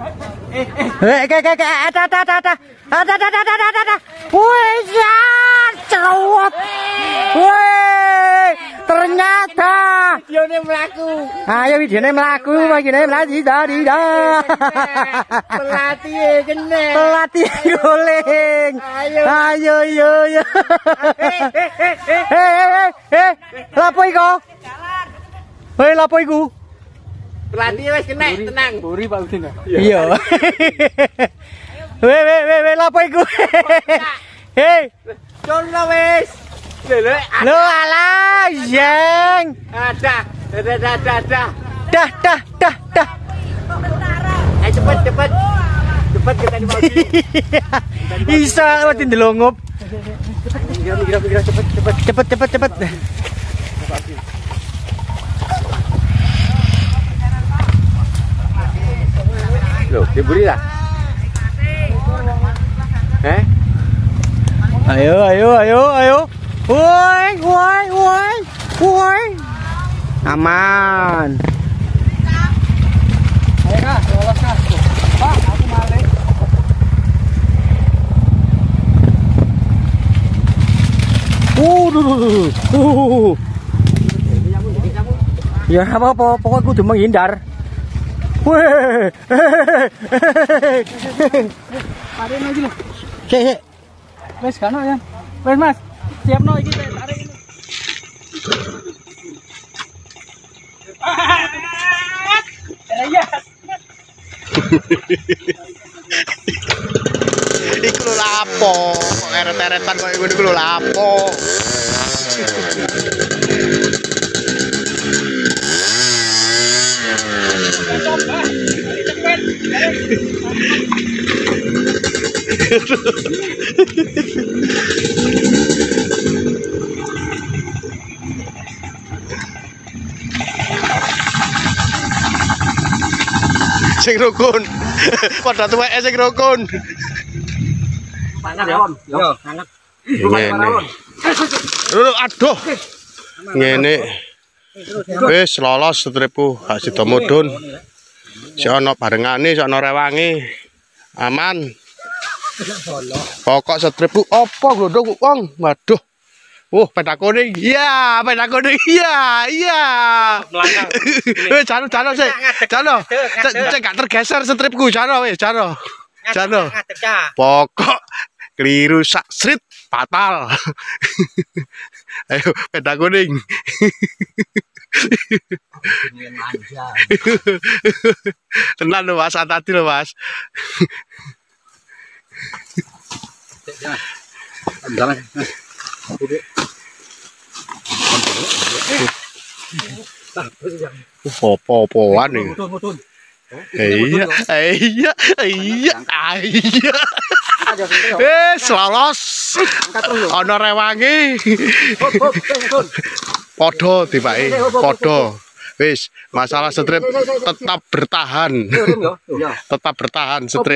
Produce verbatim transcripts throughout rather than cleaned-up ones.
Eh, ke ke ke, ada ada ada ada. Ada ada ada ada ada. Wih, ya, celup. Wih, ternyata videonya melaku. Ayo videonya melaku, videonya melaku dari dah. Pelatih kena. Pelatih guling. Ayo. Ayo yo yo. Eh eh eh, lapo iko? Hei, lapo iku? Pelatih wes kena, tenang. Buri Pak Udin. Iya. Weh weh weh weh lapo iku? Hei, Cono wes. Lele. lo alah, jeng. Ada, ada, ada, ada, ada. Dah dah dah dah. Ayo cepet, cepet, cepet kita di mobil. Isa watin delongup. Mikir, mikir, mikir, cepet, cepet. Cepet cepet cepet. Loh, diburi lah. Eh? Ayo ayo ayo ayo. Woi woi woi woi. Aman. Ayo kah, lolos kah? Pak, aku balik. Uh, duh, duh, duh, uh. Ya apa apa, pokoknya kudu menghindar. Weh, Tarik lagi loh. cek cek. Wes kan ya. Wes Mas, siap no iki tarik ini. Ya. Iku lho lapo, kok eret-eretan kok iku lho lapo. Sing rukun. Padha tuweke sing rukun. Panas ya, Om? Yo, hangat. Ngene. Lho, aduh. Ngene. Wis lolos stripku, gak sida mudhun. Si ana barengane, si ana rewange. Aman. Pokok stripku apa glodok wong? Waduh. Oh, peta kuning. Iya, peta kuning. Iya, iya. Wis jano jano sik. Jano. Cek gak tergeser stripku, jano wis, jano. Jano. Pokok keliru sak street fatal. Ayo peta kuning. Tenang lho Mas, hati lho Mas. Apa-apaan nih? Iya, iya, iya, iya. Eh, lolos. Ana rewange. Podo tibake, podo. Wis, masalah strip tetap bertahan. Tetap bertahan strip.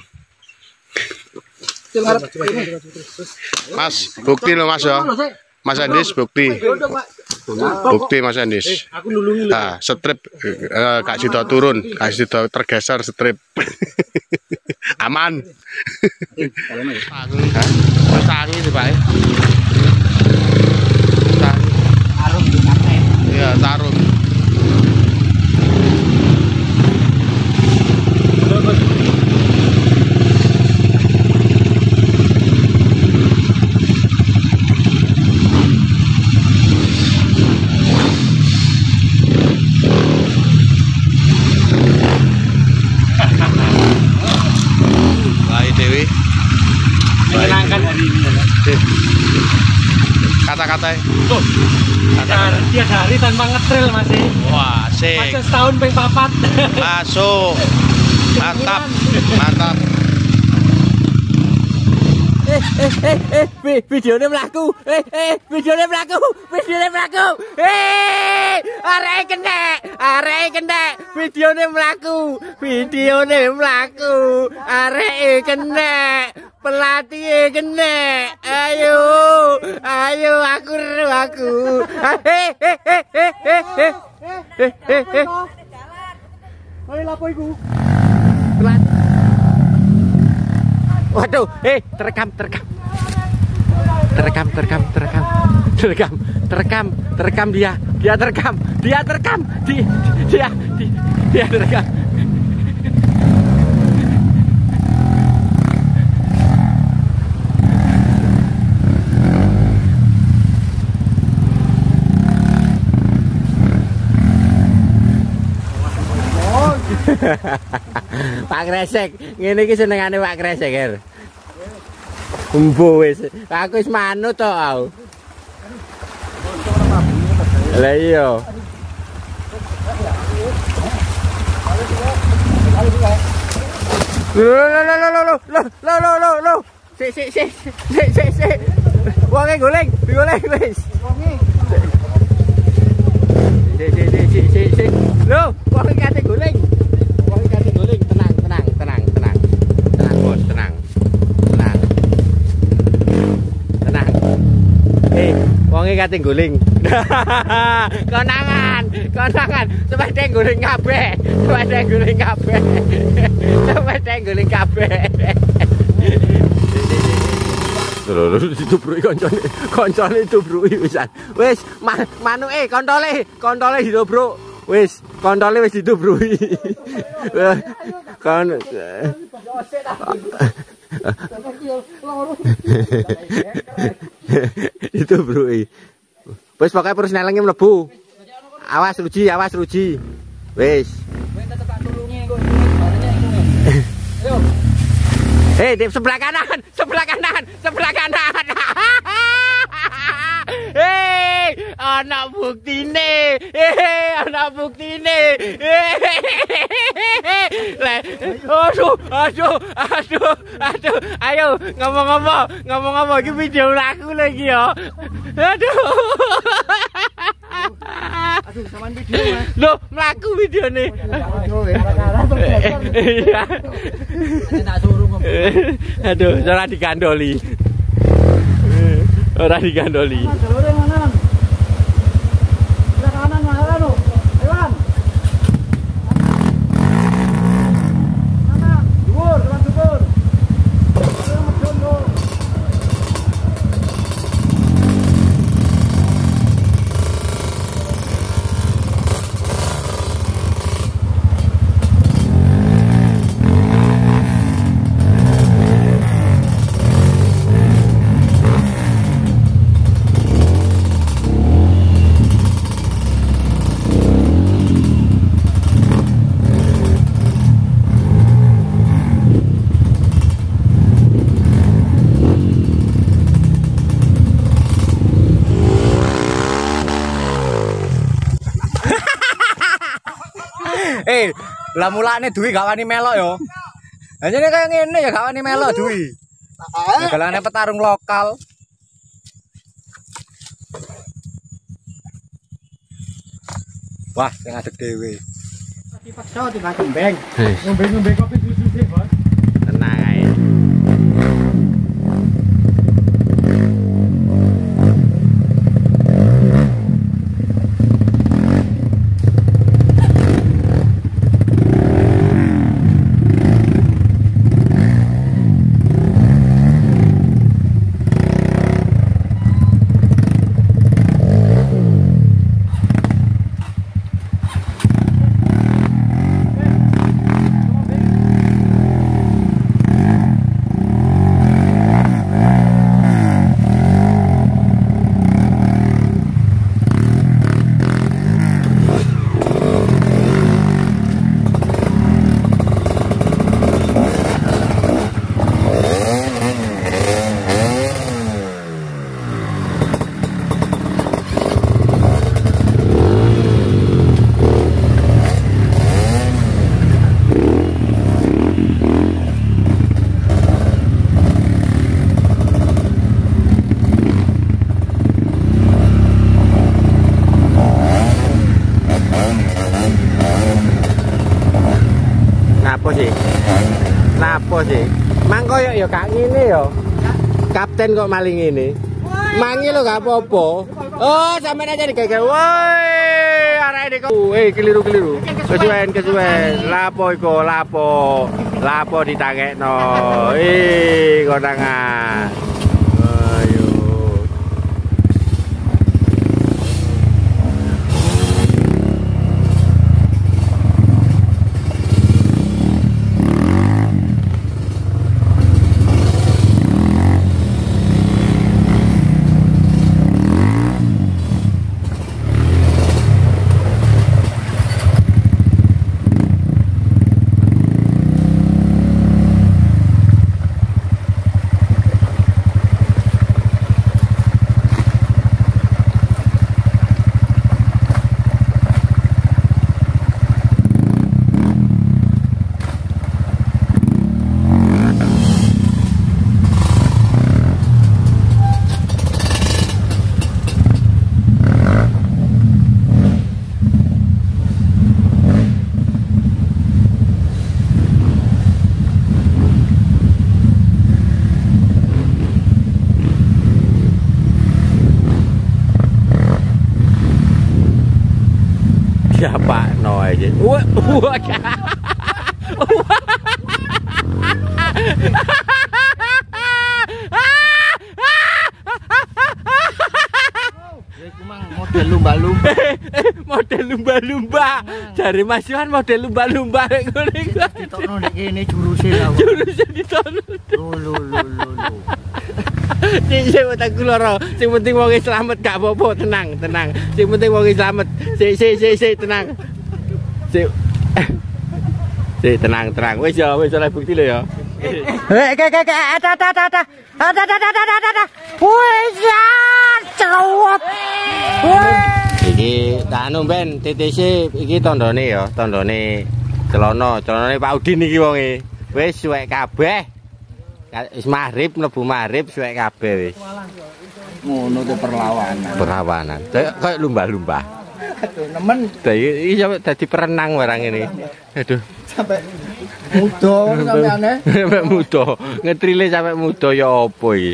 Mas, bukti lo Mas ya. Mas Andis bukti. Bukti Mas Andis. Nah, strip eh, Kak Sito turun, Kak Sito tergeser strip. Aman. Tangi sih Pak. Iya, taruh. Dewi, menyenangkan hari ini. Kata-kata, Tuh, tiga hari tanpa ngetril masih. wah, sih. Masih setahun peng papat. Masuk, mantap, mantap. Eh, eh, eh, eh, videonya melaku. Eh, eh, videonya melaku. Videonya melaku. Eh, arek kena, arek kena. Videonya melaku. Videonya melaku. Arek kena. Pelatih kena. Ayo, ayo aku ru aku. Eh, eh, eh, eh, eh, eh, eh, eh, eh. Ayo lapo iku? Waduh, eh terekam, terekam. Terekam, terekam, terekam. Terekam, terekam, terekam dia. Dia terekam, dia terekam. Dia dia dia, dia terekam. Pak Kresek, ngene iki senengane Pak Kresek, Her. Umbo wis, aku wis manut to aku. Lah iya. Lo lo lo lo lo lo lo lo lo. Si si si si si si. Wonge goleng, goleng wis. Si si si si si si. Lo, wonge kate goleng. Wonge kate goleng, tenang, tenang, tenang, tenang. Tenang, Bos, tenang. Tenang. Tenang. Eh, wonge kate goleng. Konangan, konangan, sepeda guling kabeh, sepeda guling kabeh, sepeda guling kabeh. Lho lho ditubrui koncone, koncone ditubrui wisan. Wis, manuke kontole, kontole ditubruk. Wis, kontole wis ditubrui. Kon ditubrui. Wis pokoke terus nelenge mlebu. Awas Ruji, awas Ruji. Wis. Hei, di sebelah kanan, sebelah kanan, sebelah kanan. Hei, ana buktine. Hei, ana buktine. Le, aduh, aduh, aduh, aduh. Ayo ngomong-ngomong, ngomong-ngomong iki video laku lagi ya. Aduh. Aduh, sampean video Mas. Loh, mlaku videone. Iya. Tak suruh ngomong. Aduh, ora digandoli. Ora digandoli. Eh, lah mulane duwi gak wani melok yo. Lah jane kaya ngene ya gak wani melok duwi. Galane petarung lokal. Wah, sing ngadeg dhewe. Dipaksa tiba gembeng. Ngombe-ngombe kopi susu sih, Bos. Tenang ae. Napa sih? Mang koyo ya gak ngene ya. Kapten kok maling ini. Mangi lo gak apa-apa. Oh, sampeyan aja digawe. Woi, arek arek kok. Eh keliru-keliru. Kesuwen kesuwen. Lapo iku lapo. Lapo ditangekno. Eh konangan. Ayo. Siapa no aja. Wah, wah. Model lumba-lumba. Model lumba-lumba. Jare Mas Yohan model lumba-lumba rek ngene iku. Ditokno nek kene juruse lho. Juruse ditokno. Lho lho lho lho. Sing tak loro, sing penting wong slamet gak apa-apa, tenang, tenang. Sing penting wong slamet. Sik sik sik sik tenang. Sik. Sik tenang, tenang. Wis ya, wis oleh bukti lho ya. Eh, ke ke ke ada ada ada ada. Ada ada ada ada ada. Wis ya, celuwet. Iki tak anu ben T T C iki tandane ya, tandane celana, celanane Pak Udin iki wonge. Wis suwek kabeh. Wis maghrib mlebu maghrib suwek kabeh wis. Ngono te perlawanan. Perlawanan. Kayak lumba-lumba. Aduh nemen. Dadi iki dadi perenang barang ini. Aduh. Sampai muda sampeane. Sampai muda. Ngetrile sampai muda ya apa iki?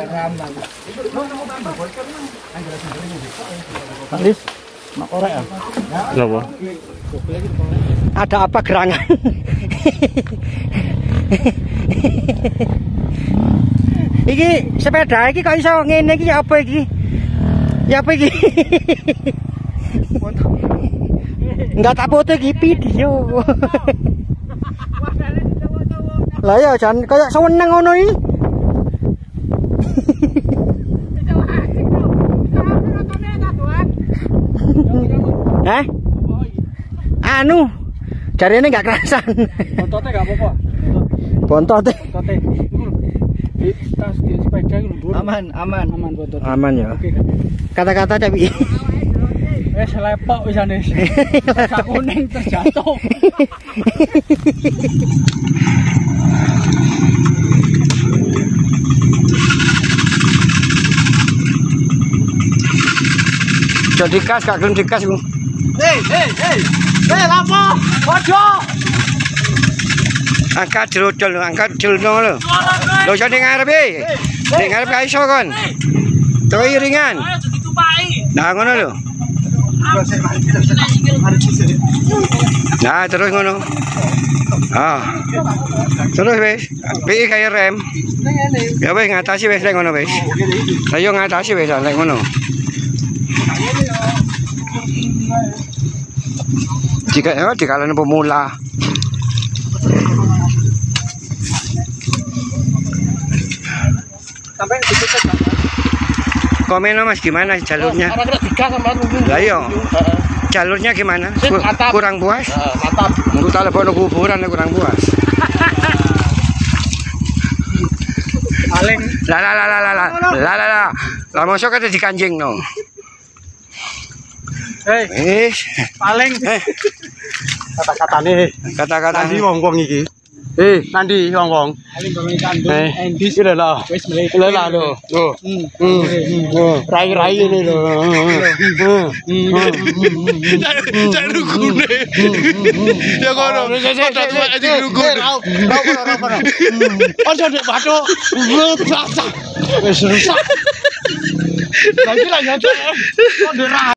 Alis, mak korek ya? Kenapa? Ada apa gerangan? Iki sepeda iki kok iso ngene iki ya apa iki? Ya apa iki? Enggak tak foto iki video. Lah ya jan kayak seneng ngono iki. Eh? Anu, jarine enggak kerasan. Bontote enggak apa-apa. Bontote. Bontote. Di tas di sepeda itu aman, aman, aman bontot. Aman ya. Oke. Kata-kata tapi. Wes lepok wisane. Sak kuning terjatuh. Jadi kas gak gelem dikas iku. Hei, hei, hei. Hei, lapo? Ojo. Angkat jerocol, angkat jelno lho. Lho iso ning ngarep iki. Ning ngarep gak iso kon. Tuh iringan. Ayo ditupaki. Nah ngono lho. Nah terus ngono. Ah. Terus wis, piki kaya rem. Ya wis ngatasi wis lek ngono wis. Ayo ngatasi wis lek ngono. Jika ya di kalangan pemula. Sampai ditutup. Komen Mas gimana jalurnya? Lah iya. Jalurnya gimana? Kurang puas? Mantap. Mungkin telepon kuburan kurang puas. Paling la la la la la la la la la. Lah mosok kate dikanjing no. Hei, eh, paling eh. Kata-katane, kata-kata nanti wong-wong iki. Eh, nanti wong-wong. Paling ngomong kandung endis lho lho. Wis mleh. Lho lho. Lho. Hmm. Rai-rai ini lho. Cak rukune. Ya kono. Padha aja rukune. Ra ora ora. Ojo nek bathuk. Wis rusak. Lagi lah ya.